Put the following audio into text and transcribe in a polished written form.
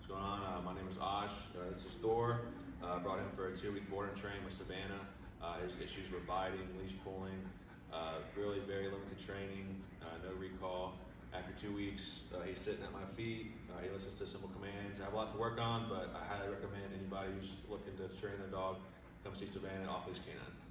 What's going on? My name is Ash. This is Thor. Brought him for a 2-week board and train with Savannah. His issues were biting, leash pulling, really very limited training, no recall. After 2 weeks, he's sitting at my feet. He listens to simple commands. I have a lot to work on, but I highly recommend anybody who's looking to train their dog, come see Savannah off Leash K9.